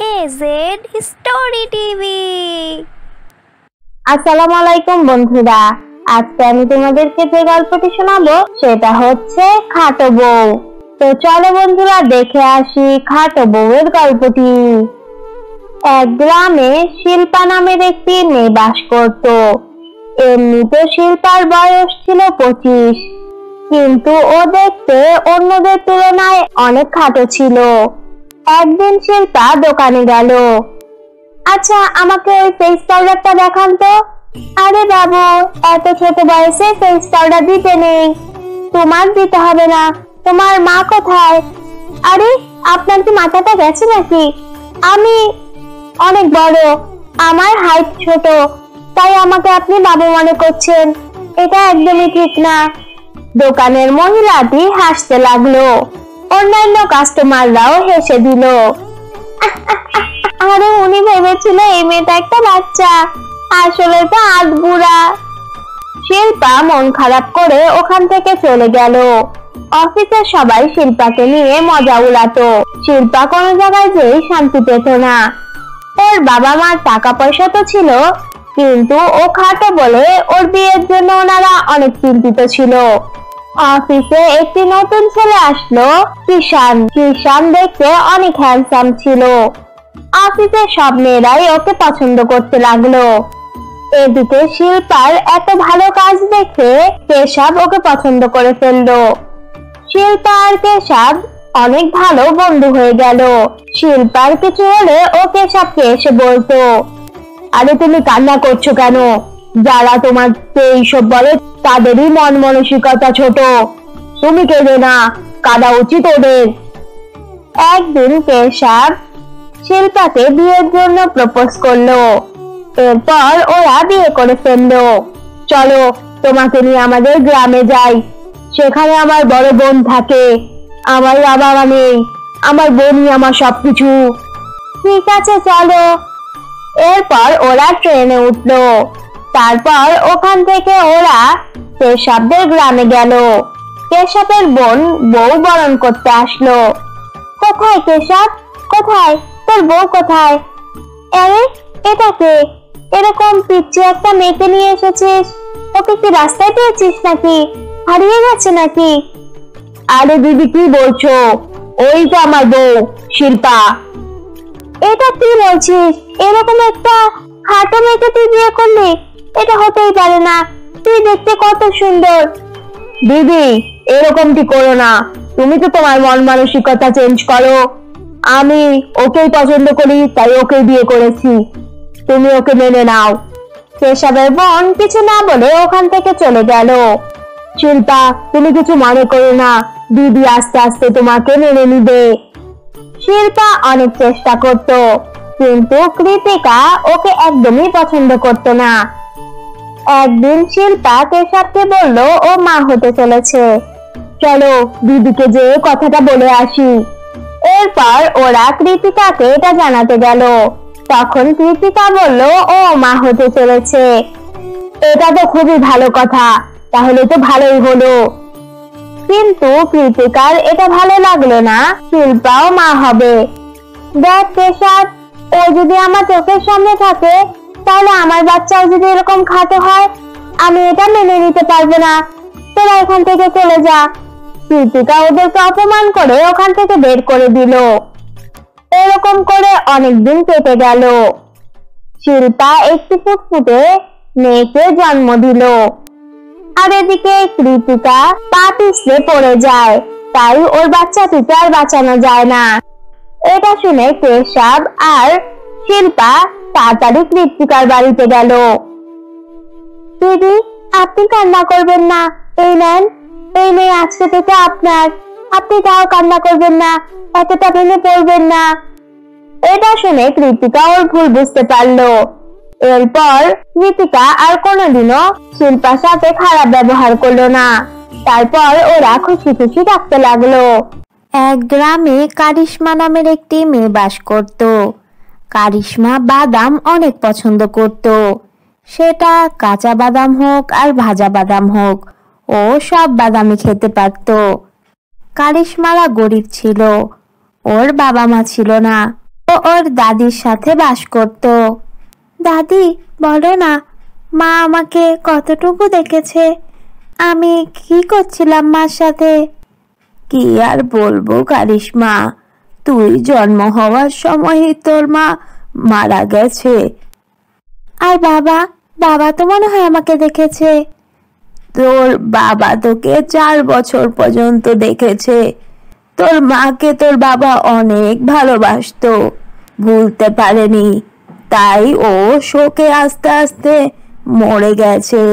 AZ story TV. আসসালামু আলাইকুম বন্ধুরা, আজকে আমি তোমাদেরকে যে গল্পটি শোনাবো সেটা হচ্ছে খাটো বউ। তো চলো বন্ধুরা দেখে আসি খাটো বউয়ের গল্পটি। এক গ্রামে শিল্পা নামের একটি মেয়ে বাস করত। এমনিতে শিল্পার বয়স ছিল 25, কিন্তু ও দেখতে অন্যদের তুলনায় অনেক খাটো ছিল। একদিন শিল্পা দোকানে গেল। আচ্ছা, আমাকে ওই ফেস পাউডারটা দেখান তো। আরে বাবু, এত ছোট বয়সে ফেস পাউডার দিতে নেই, তোমার দিতে হবে না। তোমার মা কোথায়? আরে আপনার কি মাথাটা গেছে নাকি? আমি অনেক বড়, আমার হাইট ছোট, তাই আমাকে আপনি বাবু মনে করছেন। এটা একদমই ঠিক না। দোকানের মহিলাটি হাসতে লাগলো। অন্যান্য কাস্টমাররাও হেসে দিল। আরে উনি ভেবেছিল এই মেয়েটা একটা বাচ্চা, আসলে তো আধবুড়া। শিল্পা মন খারাপ করে ওখান থেকে চলে গেল। অফিসে সবাই শিল্পাকে নিয়ে মজা উড়াতো। শিল্পা কোনো জায়গায় যেয়ে শান্তি পেত না। ওর বাবা মার টাকা পয়সা তো ছিল, কিন্তু ও খাটো বলে ওর বিয়ের জন্য ওনারা অনেক চিন্তিত ছিল। অফিসে একটি নতুন ছেলে আসলো, কিষান। কিষান দেখতে অনেক হ্যান্ডসাম ছিল। অফিসের সব মেয়েরাই ওকে পছন্দ করতে লাগলো। এদিকে শিল্পার এত ভালো কাজ দেখে কেশব ওকে পছন্দ করে ফেললো। শিল্পা আর কেশব অনেক ভালো বন্ধু হয়ে গেল। শিল্পার কিছু হলে ও কেশবকে এসে বলতো, আরে তুমি কান্না করছো কেন? যারা তোমাকে এইসব বলে তাদেরই মন মানসিকতা ছোট, তুমি কেঁদো না, কাঁদা উচিত ওদের। একদিন কেশব শিল্পাকে বিয়ের জন্য প্রপোজ করলো। এরপর ওরা বিয়ে করে ফেললো। চলো তোমাকে নিয়ে আমাদের গ্রামে যাই, সেখানে আমার বড় বোন থাকে, আমার বাবা মা নেই, আমার বোনই আমার সবকিছু। ঠিক আছে চলো। এরপর ওরা ট্রেনে উঠলো। তারপর ওখান থেকে ওরা কেশবদের গ্রামে গেল। কেশবের বোন বউ বরণ করতে আসলো। কোথায় কেশব? কোথায় তোর বউ কোথায়? আরে এটা কে? এরকম পিচ্চি একটা মেয়েকে নিয়ে এসেছিস? ওকে কি রাস্তায় পেয়েছিস নাকি? হারিয়ে গেছে নাকি? আরে দিদি কি বলছো? ওই তো আমার বউ শিল্পা। এটা কি বলছিস? এরকম একটা খাটো মেয়েকে তুই বিয়ে করলি? এটা হতেই পারে না, তুই দেখতে কত সুন্দর। দিদি এরকমটি করো না, তুমি তো তোমার মন মানসিকতা চেঞ্জ করো। আমি ওকেই পছন্দ করি, তাই ওকে বিয়ে করেছি, তুমি ওকে মেনে নাও। কেশবের বোন কিছু না বলে ওখান থেকে চলে গেল। শিল্পা তুমি কিছু মনে করো না, দিদি আস্তে আস্তে তোমাকে মেনে নিবে। শিল্পা অনেক চেষ্টা করত, কিন্তু কৃতিকা ওকে একদমই পছন্দ করত না। একদিন শিল্পা কেশবকে বলল ও মা হতে চলেছে, চলো দিদিকে যে কথাটা বলে আসি। এরপর ওরা কৃতিকাকে এটা জানাতে গেল। তখন কৃতিকা বলল ও মা হতে চলেছে। এটা তো খুবই ভালো কথা, তাহলে তো ভালোই হলো। কিন্তু কৃতিকার এটা ভালো লাগলো না, শিল্পাও মা হবে। দেখ কেশব, ও যদি আমার চোখের সামনে থাকে, তাহলে আমার বাচ্চাও যদি এরকম খাটো হয়, আমি এটা মেনে নিতে পারবো না। তোরা এখান থেকে চলে যা। কৃতিকা ওদেরকে অপমান করে ওখান থেকে বের করে দিল। এরকম করে অনেকদিন কেটে গেল। শিল্পা একটি ফুটফুটে মেয়েকে জন্ম দিল। আর এদিকে কৃতিকা পা পিছলে পড়ে যায়, তাই ওর বাচ্চাটিকে আর বাঁচানো যায় না। এটা শুনে কেশব আর শিল্পা তাড়াতাড়ি কৃতিকার বাড়িতে গেল। দিদি আপনি কান্না করবেন না, এই নেন, এই মেয়ে আজকে থেকে আপনার, আপনি তাও কান্না করবেন না, এতটা ভেঙে পড়বেন না। এটা শুনে কৃতিকা ওর ভুল বুঝতে পারলো। এরপর কৃতিকা আর কোনোদিনও শিল্পার সাথে খারাপ ব্যবহার করলো না। তারপর ওরা খুশি খুশি থাকতে লাগলো। এক গ্রামে কারিশমা নামের একটি মেয়ে বাস করত। কারিশমা বাদাম অনেক পছন্দ করত, সেটা কাঁচা বাদাম হোক আর ভাজা বাদাম হোক, ও সব বাদামই খেতে পারত। কারিশমারা গরিব ছিল, ওর বাবা মা ছিল না। ও ও ওর দাদির সাথে বাস করত। দাদি, বলো না, মা আমাকে কতটুকু দেখেছে? আমি কি করছিলাম মার সাথে? কি আর বলবো কারিশমা, তুই জন্ম হওয়ার সময়ই তোর মা মারা গেছে। আর বাবা, বাবা তো মনে হয় আমাকে দেখেছে। তোর বাবা তোকে 4 বছর পর্যন্ত দেখেছে। তোর মাকে তোর বাবা অনেক ভালোবাসতো, ভুলতে পারেনি, তাই ও শোকে আস্তে আস্তে মরে গেছে।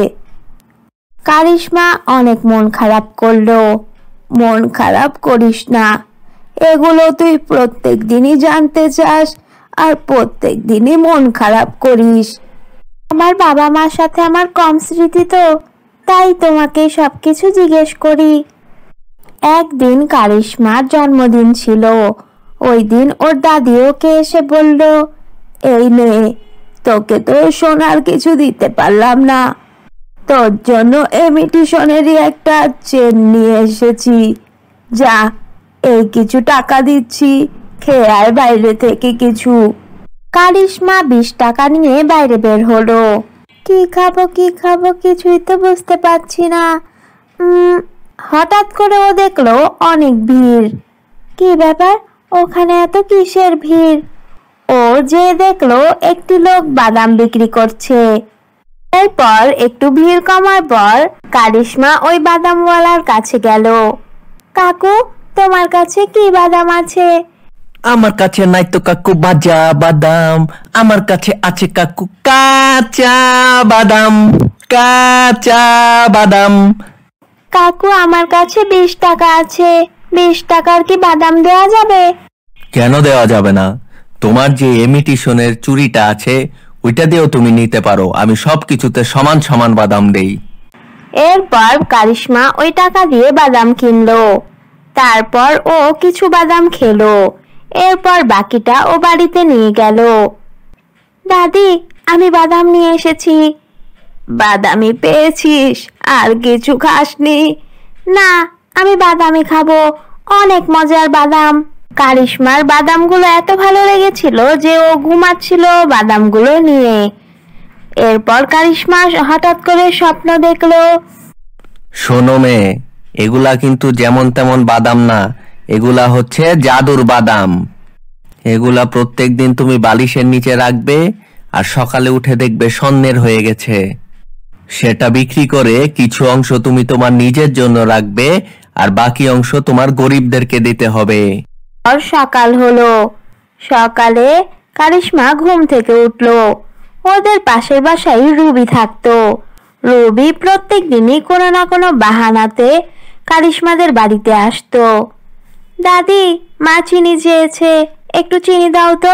কারিশমা অনেক মন খারাপ করলো। মন খারাপ করিস না, এগুলো তুই প্রত্যেক দিনই জানতে চাস আর প্রত্যেক দিনই মন খারাপ করিস। আমার বাবা মার সাথে আমার কম স্মৃতি তো, তাই তোমাকে সবকিছু জিজ্ঞেস করি। একদিন কারিশমার জন্মদিন ছিল। ওই দিন ওর দাদি ওকে এসে বলল, এই নে, তোকে তো সোনার কিছু দিতে পারলাম না, তোর জন্য ইমিটেশনেরই একটা চেন নিয়ে এসেছি। যা, এই কিছু টাকা দিচ্ছি, খেয়ে আয় বাইরে থেকে কিছু। কারিশমা 20 টাকা নিয়ে বাইরে বের হলো। কি খাবো কিছুই তো বুঝতে পারছি না। হঠাৎ করে ও দেখলো অনেক ভিড়। কি ব্যাপার, ওখানে এত কিসের ভিড়? ও যে দেখলো একটি লোক বাদাম বিক্রি করছে। এরপর একটু ভিড় কমার পর কারিশমা ওই বাদামওয়ালার কাছে গেল। কাকু, তোমার কাছে কি বাদাম আছে? আমার কাছে নাই তো কাকু ভাজা বাদাম, আমার কাছে আছে কাকু কাঁচা বাদাম, কাঁচা বাদাম। কাকু, আমার কাছে 20 টাকা আছে, 20 টাকার কি বাদাম দেওয়া যাবে? কেন দেওয়া যাবে না? তোমার যে ইমিটেশনের চুড়িটা আছে ওইটা দিয়েও তুমি নিতে পারো, আমি সবকিছুতে সমান সমান বাদাম দেই। এরপর কারিশমা ওই টাকা দিয়ে বাদাম কিনলো। তারপর ও কিছু বাদাম খেলো। এরপর বাকিটা ও বাড়িতে নিয়ে গেল। দাদি, আমি বাদাম নিয়ে এসেছি। বাদামি পেয়েছিস? আর কিছু খাসনি? না, আমি বাদামই খাবো, অনেক মজার বাদাম। কারিশমার বাদামগুলো এত ভালো লেগেছিল যে ও ঘুমাচ্ছিল বাদামগুলো নিয়ে। এরপর কারিশমা হঠাৎ করে স্বপ্ন দেখলো। শোনো মেয়ে, এগুলা কিন্তু যেমন তেমন বাদাম না, এগুলা হচ্ছে জাদুর বাদাম। এগুলা প্রত্যেক দিন তুমি বালিশের নিচে রাখবে আর সকালে উঠে দেখবে স্বর্ণের হয়ে গেছে। সেটা বিক্রি করে কিছু অংশ তুমি তোমার নিজের জন্য রাখবে আর বাকি অংশ তোমার গরিবদেরকে দিতে হবে। আর সকাল হলো। সকালে কারিশমা ঘুম থেকে উঠলো। ওদের পাশের বাসায় রুবি থাকতো। রুবি প্রত্যেক দিনই কোনো না কোনো বাহানাতে কারিশমাদের বাড়িতে আসতো। দাদি, মা চিনি চেয়েছে, একটু চিনি দাও তো।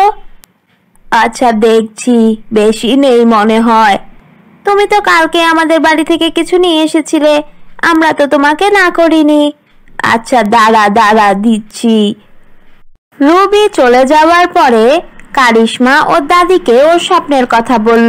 আচ্ছা, দেখছি, বেশি নেই মনে হয়। তুমি তো কালকে আমাদের বাড়ি থেকে কিছু নিয়ে এসেছিলে, আমরা তো তোমাকে না করিনি। আচ্ছা, দাঁড়া দিচ্ছি। রুবি চলে যাওয়ার পরে কারিশমা ওর দাদিকে ওর স্বপ্নের কথা বলল।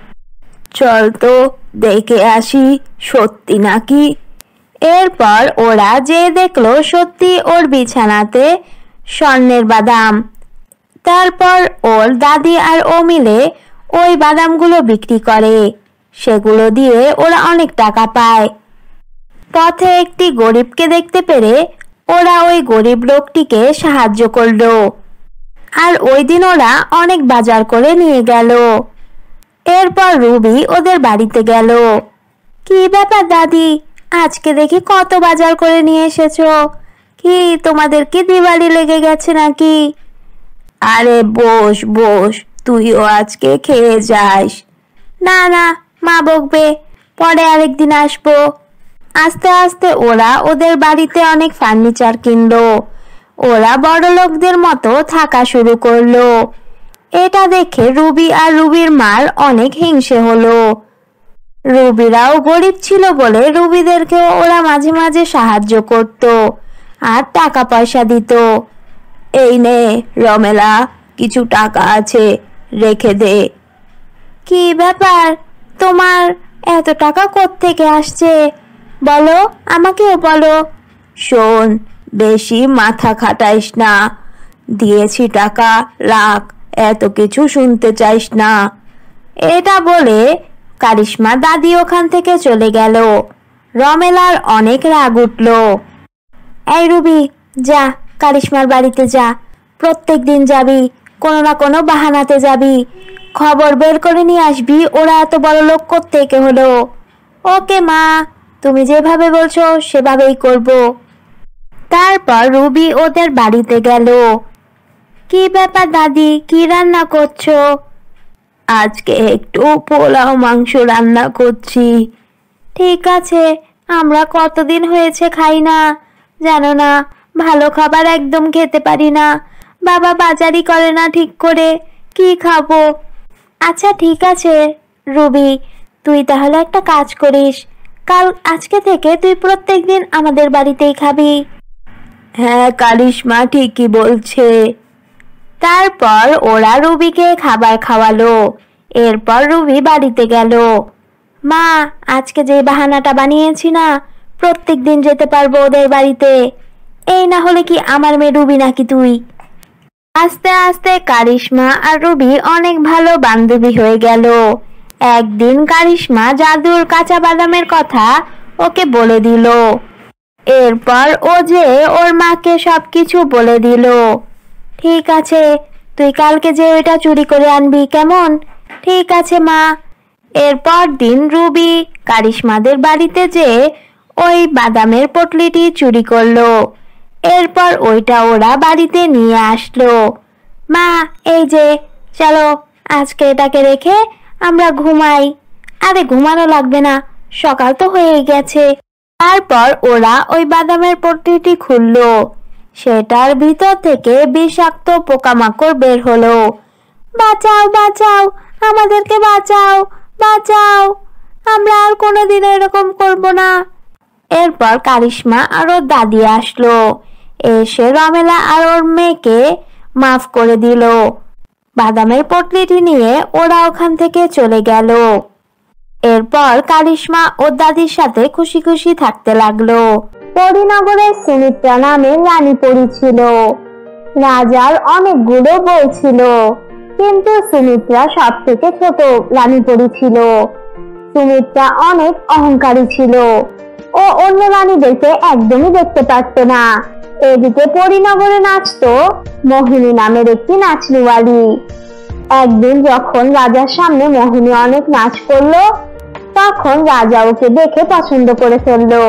চল তো দেখে আসি সত্যি নাকি। এরপর ওরা যে দেখলো সত্যি ওর বিছানাতে স্বর্ণের বাদাম। তারপর ওর দাদি আর ও মিলে ওই বাদামগুলো বিক্রি করে। সেগুলো দিয়ে ওরা অনেক টাকা পায়। পথে একটি গরিবকে দেখতে পেরে ওরা ওই গরিব লোকটিকে সাহায্য করলো। আর ওই দিন ওরা অনেক বাজার করে নিয়ে গেল। এরপর রুবি ওদের বাড়িতে গেল। কি ব্যাপার দাদি, আজকে দেখি কত বাজার করে নিয়ে এসেছো? কি তোমাদের কি দিওয়ালি লেগে গেছে নাকি? আরে বস, তুইও আজকে খেয়ে যাস। না, মা বকবে, পরে আরেকদিন আসবো। আস্তে আস্তে ওরা ওদের বাড়িতে অনেক ফার্নিচার কিনলো। ওরা বড় লোকদের মতো থাকা শুরু করলো। এটা দেখে রুবি আর রুবির মার অনেক হিংসে হলো। রুবিরাও গরিব ছিল বলে রুবিদেরকেও ওরা মাঝে মাঝে সাহায্য করত আর টাকা পয়সা দিত। এই নে রমেলা, কিছু টাকা আছে, রেখে দে। কি ব্যাপার, তোমার এত টাকা কোত্থেকে আসছে? বলো, আমাকেও বলো। শোন, বেশি মাথা খাটাইস না, দিয়েছি টাকা, রাখ, এত কিছু শুনতে চাইস না। এটা বলে কারিশমা দাদি ওখান থেকে চলে গেল। রমেলার অনেক রাগ উঠল। এই রুবি, যা কারিশমার বাড়িতে যা, প্রত্যেক দিন যাবি, কোনো না কোনো বাহানাতে যাবি, খবর বের করে নিয়ে আসবি ওরা এত বড় লোক কোত্থেকে হলো। ওকে মা, তুমি যেভাবে বলছো সেভাবেই করব। তারপর রুবি ওদের বাড়িতে গেল। কি ব্যাপার দাদি, কি রান্না করছো? আজকে একটু পোলাও মাংস রান্না করছি। ঠিক আছে, আমরা কতদিন হয়েছে খাই না, জানো না, ভালো খাবার একদম খেতে পারি না, বাবা বাজারই করে না ঠিক করে, কি খাবো? আচ্ছা ঠিক আছে রুবি, তুই তাহলে একটা কাজ করিস, আজকে থেকে তুই প্রত্যেক দিন আমাদের বাড়িতেই খাবি। হ্যাঁ কারিশমা ঠিকই বলছে। তারপর ওরা রুবিকে খাবার খাওয়ালো। এরপর রুবি বাড়িতে গেল। মা, আজকে যে বাহানাটা বানিয়েছি না, প্রত্যেক দিন যেতে পারবো ওদের বাড়িতে। এই না হলে কি আমার মেয়ে রুবি নাকি তুই? আস্তে আস্তে কারিশমা আর রুবি অনেক ভালো বান্ধবী হয়ে গেল। একদিন কারিশমা জাদুর কাঁচা বাদামের কথা ওকে বলে দিল। এরপর ও যে ওর মাকে সবকিছু বলে দিল। ঠিক আছে, তুই কালকে যে ওইটা চুরি করে আনবি, কেমন? ঠিক আছে মা। এরপর দিন রুবি কারিশমাদের বাড়িতে যে ওই বাদামের পটলিটি চুরি করলো। এরপর ওইটা ওরা বাড়িতে নিয়ে আসলো। মা, এই যে, চলো আজকে এটাকে রেখে আমরা ঘুমাই। আরে ঘুমানো লাগবে না, সকাল তো হয়ে গেছে। তারপর ওরা ওই বাদামের পটলিটি খুললো। সেটার ভিতর থেকে বিষাক্ত পোকামাকড় বের হলো। বাঁচাও বাঁচাও, আমাদেরকে বাঁচাও বাঁচাও, আমরা আর কোনোদিন এরকম করব না। এরপর কারিশমা আর ওর দাদি আসলো। এসে রমেলা আর ওর মেয়েকে মাফ করে দিল। বাদামের পটলিটি নিয়ে ওরা ওখান থেকে চলে গেল। এরপর কারিশমা ওর দাদির সাথে খুশি খুশি থাকতে লাগলো। পরীনগরে সুমিত্রা নামে রানী পরী ছিল। রাজার অনেকগুলো বউ ছিল, কিন্তু সুমিত্রা সব থেকে ছোট রানী পরী ছিল। সুমিত্রা অনেক অহংকারী ছিল। ও অন্য রানীদেরকে একদমই দেখতে পারত না। এদিকে পরীনগরে নাচতো মোহিনী নামের একটি নাচনিওয়ালি। একদিন যখন রাজার সামনে মোহিনী অনেক নাচ করলো, তখন রাজা ওকে দেখে পছন্দ করে ফেললো।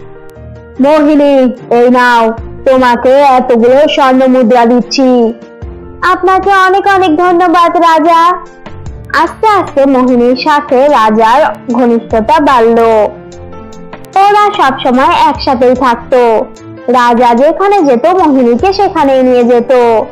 মোহিনী, এই নাও, তোমাকে এতগুলো স্বর্ণ মুদ্রা দিচ্ছি। আপনাকে অনেক অনেক ধন্যবাদ রাজা। আস্তে আস্তে মোহিনীর সাথে রাজার ঘনিষ্ঠতা বাড়লো। ওরা সবসময় একসাথেই থাকতো। রাজা যেখানে যেত মোহিনীকে সেখানেই নিয়ে যেত।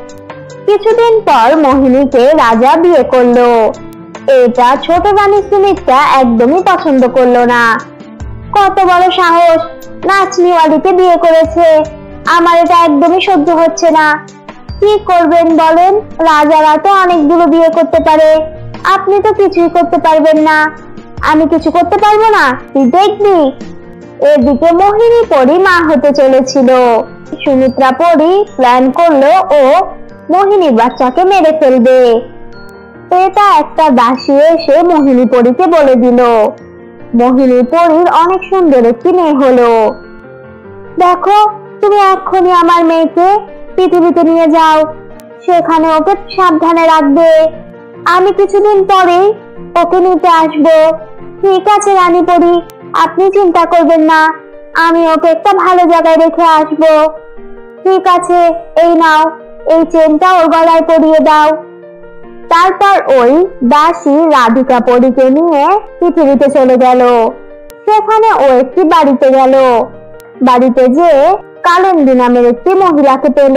কিছুদিন পর মোহিনীকে রাজা বিয়ে করলো। এটা ছোট রানী সুমিত্রা একদমই পছন্দ করলো না। কত বড় সাহস, নাচনিওয়ালিকে বিয়ে করেছে, আমার এটা একদমই সহ্য হচ্ছে না। কি করবেন বলেন, রাজারা তো অনেকগুলো বিয়ে করতে পারে, আপনি তো কিছুই করতে পারবেন না। আমি কিছু করতে পারবো না, তুই দেখবি। এদিকে মোহিনী পরী মা হতে চলেছিল। সুমিত্রা পরী প্ল্যান করলো ও মোহিনীর বাচ্চাকে মেরে ফেলবে। এটা একটা দাসী এসে মোহিনী পরীকে বলে দিল। মোহিনী পরীর অনেক সুন্দর একটি মেয়ে হলো। দেখো, তুমি এক্ষুনি আমার মেয়েকে পৃথিবীতে নিয়ে যাও, সেখানে ওকে সাবধানে রাখবে। আমি কিছুদিন পরেই ওকে নিতে আসবো। ঠিক আছে রানী পরী, আপনি চিন্তা করবেন না, আমি ওকে একটা ভালো জায়গায় রেখে আসবো। ঠিক আছে, এই নাও, এই চেনটা ওর গলায় পরিয়ে দাও। তারপর ওই দাসী রাধিকা পরীকে নিয়ে পৃথিবীতে চলে গেল। সেখানে ও একটি বাড়িতে গেল। বাড়িতে যে কালিন্দী নামের একটি মহিলাকে পেল।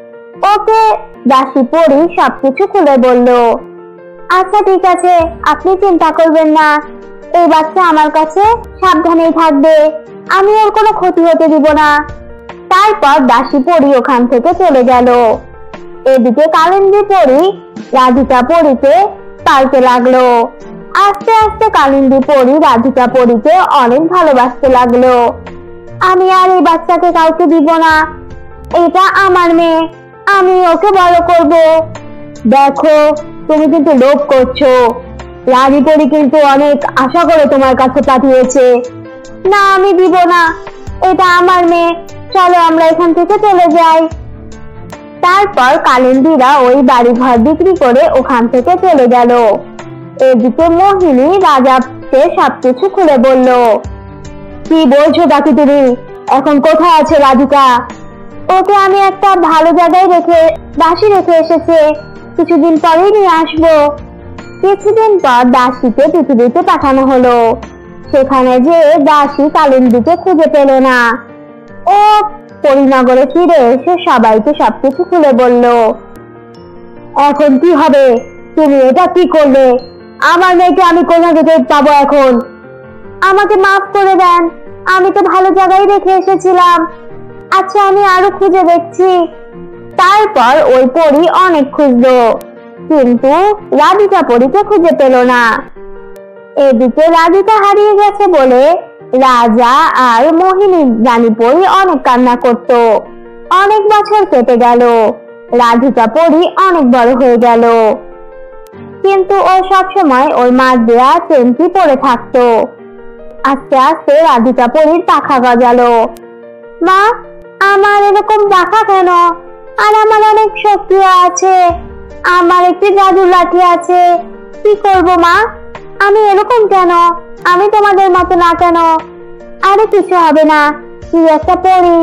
ওকে দাসী পরী সবকিছু খুলে বলল। আচ্ছা ঠিক আছে, আপনি চিন্তা করবেন না, এই বাচ্চা আমার কাছে সাবধানেই থাকবে, আমি ওর কোনো ক্ষতি হতে দিব না। তারপর দাসী পরী ওখান থেকে চলে গেল। এদিকে কালিন্দী পরী রাধিকা পরীকে পালতে লাগলো। আস্তে আস্তে কালিন্দী পরী রাধিকা পরীকে অনেক ভালোবাসতে লাগলো। আমি আর এই বাচ্চাকে কাউকে দিব না, এটা আমার মেয়ে, আমি ওকে বড় করব। দেখো, তুমি কিন্তু লোভ করছো। রানী পরি কিন্তু অনেক আশা করে তোমার কাছে পাঠিয়েছে। না, আমি দিব না, এটা আমার মেয়ে। চলো আমরা এখান থেকে চলে যাই। তারপর কালিন্দীরা ওই বাড়ি ঘর বিক্রি করে ওখান থেকে চলে গেল। এদিকে মোহিনী রাজাকে সবকিছু খুলে বলল। কি বলছো কাকি তুমি? এখন কোথায় আছে রাধিকা? ওকে আমি একটা ভালো জায়গায় দাসী রেখে এসেছে, কিছুদিন পরেই নিয়ে আসবো। কিছুদিন পর দাসীকে পৃথিবীতে পাঠানো হলো। সেখানে যে দাসী কালিন্দীকে খুঁজে পেল না। ও পরিনগরে ফিরে এসে সবাইকে সবকিছু খুলে বলল। এখন কি হবে? তুমি এটা কি করলে? আমার মেয়েকে আমি কোথা থেকে পাবো এখন? আমাকে মাফ করে দেন, আমি তো ভালো জায়গায় রেখে এসেছিলাম। আচ্ছা, আমি আরো খুঁজে দেখছি। তারপর ওই পরী অনেক খুঁজলো, কিন্তু রাধিকা পরীকে খুঁজে পেল না। এদিকে রাধিকা হারিয়ে গেছে বলে রাজা আর মোহিনী রানী পরী অনেক কান্না করত। অনেক বছর কেটে গেল, রাধিকা পরী অনেক বড় হয়ে গেল, কিন্তু ও সবসময় ওর মার দেয়া চেনটি পরে থাকতো। আস্তে আস্তে রাধিকা পরীর পাখা গজালো। মা, আমার এরকম পাখা কেন? আর আমার অনেক শক্তিও আছে, আমার একটি জাদুর লাঠি আছে। কি করব মা? আমি এরকম কেন? আমি তোমাদের মতো না কেন? আরে কিছু হবে না, তুই একটা পরী।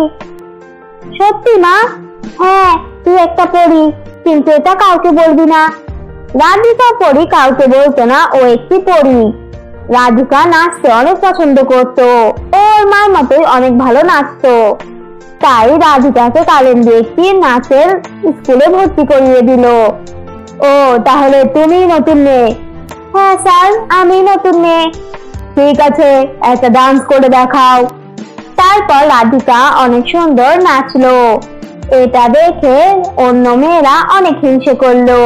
সত্যি মা? হ্যাঁ, তুই একটা পরী, কিন্তু এটা কাউকে বলবি না। রাধিকা পরী কাউকে বলতো না ও একটি পরী। রাধিকা নাচতে অনেক পছন্দ করত, ওর মার মতোই অনেক ভালো নাচতো। তাই রাধিকাকে কালিন্দী একটি নাচের স্কুলে ভর্তি করিয়ে দিল। ও, তাহলে তুমি নতুন মেয়ে? হ্যাঁ স্যার, আমি নতুন মেয়ে। ঠিক আছে, একটা ডান্স করে দেখাও। তারপর রাধিকা অনেক সুন্দর নাচলো। এটা দেখে অন্য মেয়েরা অনেক হিংসে করলো।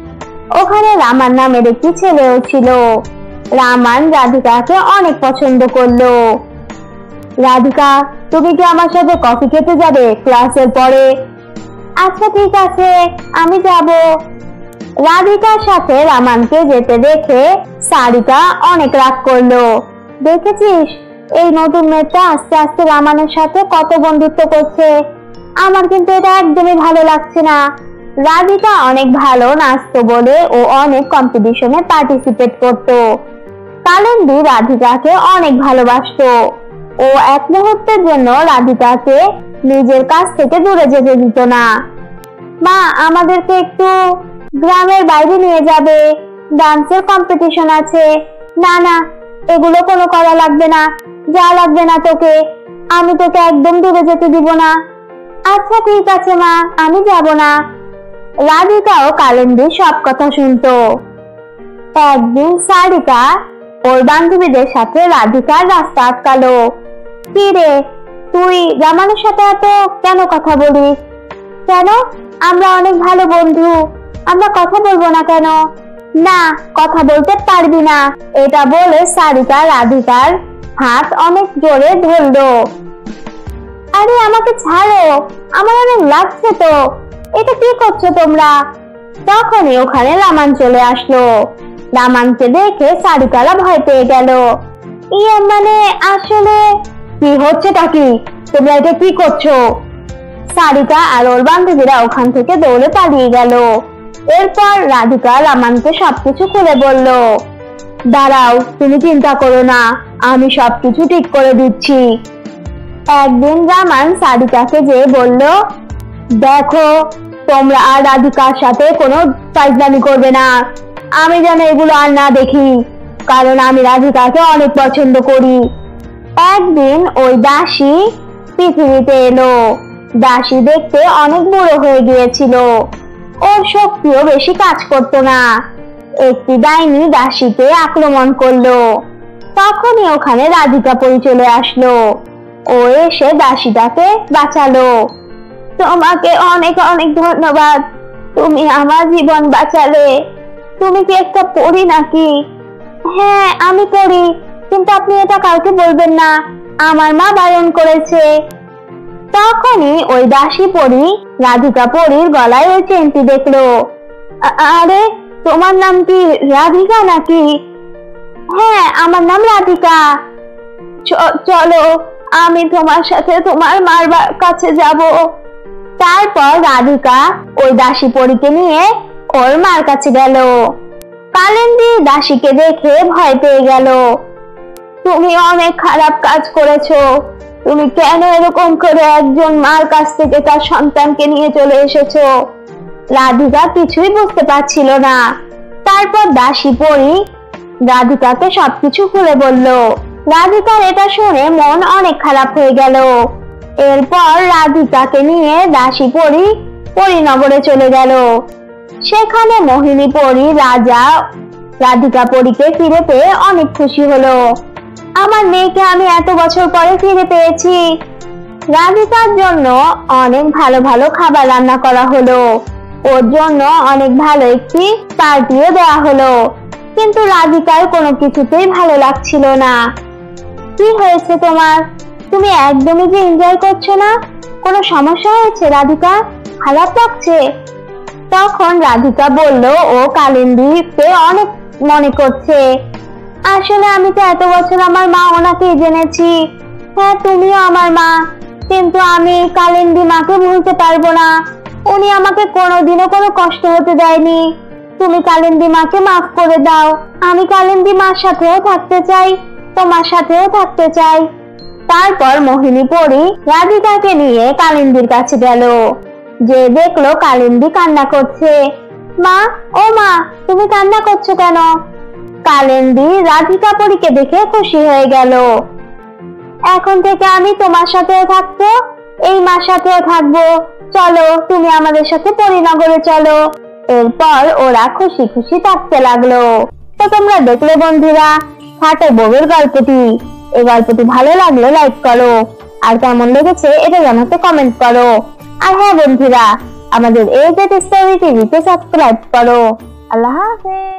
ওখানে রামান নামের একটি ছেলেও ছিল। রামান রাধিকাকে অনেক পছন্দ করলো। রাধিকা, তুমি কি আমার সাথে কফি খেতে যাবে ক্লাসের পরে? আচ্ছা ঠিক আছে, আমি যাব। রাধিকার সাথে রামানকে যেতে দেখে সারিকা অনেক রাগ করলো। দেখেছিস, এই নতুন মেয়েটা আস্তে আস্তে রামানের সাথে কত বন্ধুত্ব করছে। আমার কিন্তু এটা একদমই ভালো লাগছে না। রাধিকা অনেক ভালো নাচতো বলে ও অনেক কম্পিটিশনে পার্টিসিপেট করতো। কালিন্দী রাধিকাকে অনেক ভালোবাসতো। ও এক মুহূর্তের জন্য রাধিকাকে নিজের কাছ থেকে দূরে যেতে দিত না। মা, আমাদেরকে একটু গ্রামের বাইরে নিয়ে যাবে, ডান্সের কম্পিটিশন আছে। না না, এগুলো কোনো করা লাগবে না, যা লাগবে না তোকে, আমি তোকে একদম দূরে যেতে দিব না। আচ্ছা ঠিক আছে মা, আমি যাব না। রাধিকাও কালিন্দীর সব কথা শুনতো। একদিন সারিকা ওর বান্ধবীদের সাথে রাধিকার রাস্তা আটকালো। কি রে, তুই রামানের সাথে এত কেন কথা বলিস? কেন? আমরা অনেক ভালো বন্ধু, আমরা কথা বলবো না কেন? না, কথা বলতে পারবি না। এটা বলে সারিকা রাধিকার হাত অনেক জোরে ধরলো। আরে আমাকে ছাড়ো, আমার অনেক লাগছে তো। এটা কি করছো তোমরা? তখনই ওখানে রামান চলে আসলো। রামানকে দেখে সারিকারা ভয় পেয়ে গেল। মানে আসলে কি হচ্ছেটা কি? তোমরা এটা কি করছো? সারিকা আর ওর বান্ধবীরা ওখান থেকে দৌড়ে পালিয়ে গেল। এরপর রাধিকা রামানকে সবকিছু খুলে বলল। দাঁড়াও, তুমি চিন্তা করো না, আমি সবকিছু ঠিক করে দিচ্ছি। একদিন রামান সারিকাকে যে বলল, দেখো, তোমরা আর রাধিকার সাথে কোনো ফাজলামি করবে না। আমি যেন এগুলো আর না দেখি, কারণ আমি রাধিকাকে অনেক পছন্দ করি। একদিন ওই দাসী পৃথিবীতে এলো। দাসী দেখতে অনেক বুড়ো হয়ে গিয়েছিল, ওর শক্তিও বেশি কাজ করতো না। একটি ডাইনি দাসীকে আক্রমণ করলো। তখনই ওখানে রাধিকা পরী চলে আসলো। ও এসে দাসীটাকে বাঁচালো। তোমাকে অনেক অনেক ধন্যবাদ, তুমি আমার জীবন বাঁচালে। তুমি কি একটা পরী নাকি? হ্যাঁ, আমি পরী, কিন্তু আপনি এটা কাউকে বলবেন না, আমার মা বারণ করেছে। তখনই ওই দাসী পরী রাধিকা পরীর গলায় ওই চেনটি দেখলো। আরে তোমার নাম কি রাধিকা নাকি? হ্যাঁ, আমার নাম রাধিকা। চলো, আমি তোমার সাথে তোমার মার কাছে যাব। তারপর রাধিকা ওই দাসী পরীকে নিয়ে ওর মার কাছে গেল। কালিন্দী দাসীকে দেখে ভয় পেয়ে গেল। তুমি অনেক খারাপ কাজ করেছো। তুমি কেন এরকম করে একজন মার কাছ থেকে তার সন্তানকে নিয়ে চলে এসেছো? রাধিকা কিছুই বুঝতে পারছিল না। তারপর দাসী পরী রাধিকাকে সবকিছু খুলে বলল। রাধিকার এটা শুনে মন অনেক খারাপ হয়ে গেল। এরপর রাধিকাকে নিয়ে দাসী পরী পরীনগরে চলে গেল। সেখানে মোহিনী পরী রাজা রাধিকা পরীকে ফিরে পেয়ে অনেক খুশি হলো। আমার মেয়েকে আমি এত বছর পরে ফিরে পেয়েছি। রাধিকার জন্য অনেক ভালো ভালো খাবার রান্না করা হলো। ওর জন্য অনেক ভালো একটি পার্টিও দেওয়া হলো। কিন্তু রাধিকার কোনো কিছুতেই ভালো লাগছিল না। কি হয়েছে তোমার? তুমি একদমই যে এনজয় করছো না। কোনো সমস্যা হয়েছে রাধিকা? খারাপ লাগছে? তখন রাধিকা বলল ও কালিন্দীকে অনেক মনে করছে। আসলে আমি তো এত বছর আমার মা ওনাকেই জেনেছি। হ্যাঁ, তুমিও আমার মা, কিন্তু আমি কালিন্দী মাকে ভুলতে পারবো না। উনি আমাকে কোনোদিনও কোনো কষ্ট হতে দেয়নি। তুমি কালিন্দী মাকে মাফ করে দাও। আমি কালিন্দী মার সাথেও থাকতে চাই, তোমার সাথেও থাকতে চাই। তারপর মোহিনী পরী রাধিকাকে নিয়ে কালিন্দীর কাছে গেল। যে দেখলো কালিন্দী কান্না করছে। মা, ও মা, তুমি কান্না করছো কেন? কালিন্দী রাধিকা পরীকে দেখে খুশি হয়ে গেল। এখন থেকে আমি তোমার সাথেও থাকবো, এই মার সাথেও থাকবো। চলো, তুমি আমাদের সাথে পরীনগরে চলো। এরপর ওরা খুশি খুশি থাকতে লাগলো। তো তোমরা দেখলে বন্ধুরা খাটো বউয়ের গল্পটি। এই গল্পটি ভালো লাগলে লাইক করো, আর কেমন লেগেছে এটা জানাতে কমেন্ট করো। আর হ্যাঁ বন্ধুরা, আমাদের এই যে স্টোরি টিভিতে সাবস্ক্রাইব করো। আল্লাহ হাফেজ।